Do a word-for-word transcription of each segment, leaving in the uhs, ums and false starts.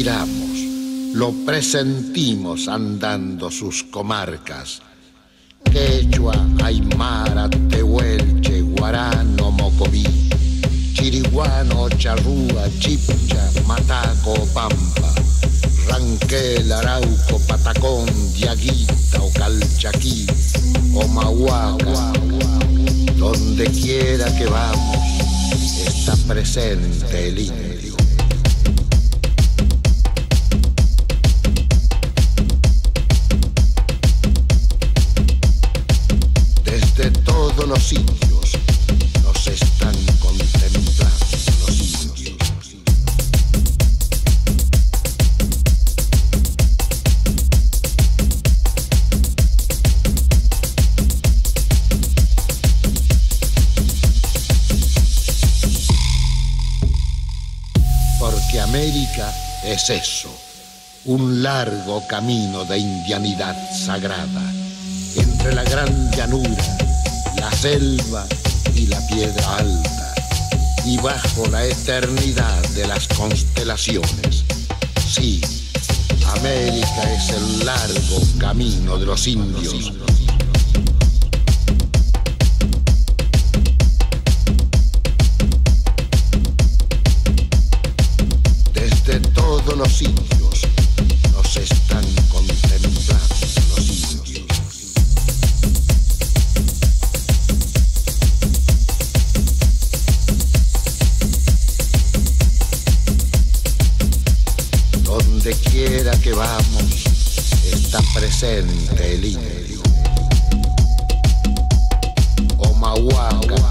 respiramos, lo presentimos andando sus comarcas. Quechua, Aymara, Tehuelche, Guarano, Mocoví, Chiriguano, Charrúa, Chipcha, Mataco, Pampa, Ranquel, Arauco, Patacón, Diaguita o Calchaquí o Mahuaca. Donde quiera que vamos está presente el indio. Desde todos los indios nos están contemplando los indios. Porque América es eso, un largo camino de indianidad sagrada, entre la gran llanura, la selva y la piedra alta, y bajo la eternidad de las constelaciones. Sí, América es el largo camino de los indios. Desde todos los indios nos están contemplando los indios. Donde quiera que vamos está presente el indio. Omahuaca,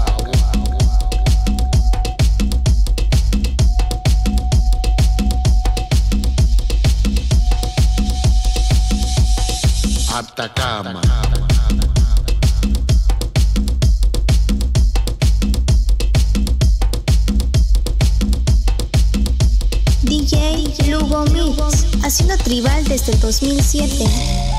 Atacama, D J Lugo Mix, haciendo tribal desde el dos mil siete.